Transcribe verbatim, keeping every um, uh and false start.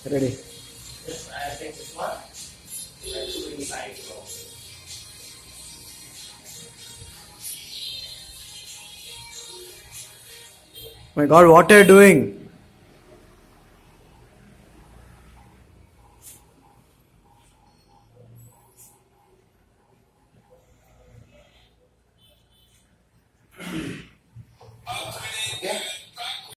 Ready. This, I take this one. Let's do inside roll. My God, what are you doing?